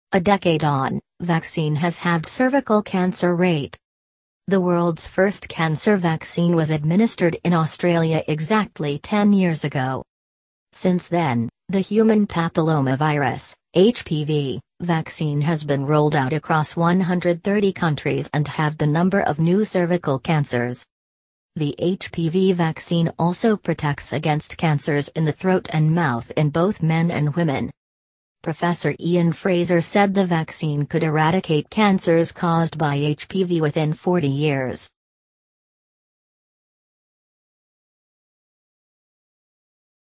A decade on, vaccine has halved cervical cancer rate. The world's first cancer vaccine was administered in Australia exactly 10 years ago. Since then, the human papillomavirus, HPV, vaccine has been rolled out across 130 countries and halved the number of new cervical cancers. The HPV vaccine also protects against cancers in the throat and mouth in both men and women. Professor Ian Fraser said the vaccine could eradicate cancers caused by HPV within 40 years.